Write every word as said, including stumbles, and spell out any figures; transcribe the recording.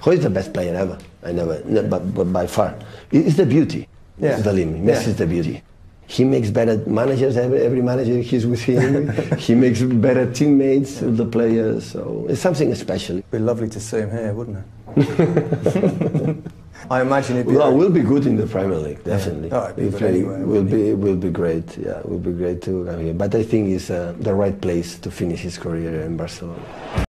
Who is the best player ever? I never, no, but, but by far. It's the beauty. Yeah. It's the limit. Messi Yeah. is the beauty. He makes better managers, every, every manager he's with him. He makes better teammates, the players. So it's something special. It'd be lovely to see him here, wouldn't it? I imagine it'd be. Well, we'll be good in the Premier League, definitely. Yeah. Oh, it'd be If good we- anywhere, Will wouldn't be, will be great. Yeah, will be great to come here. But I think it's uh, the right place to finish his career in Barcelona.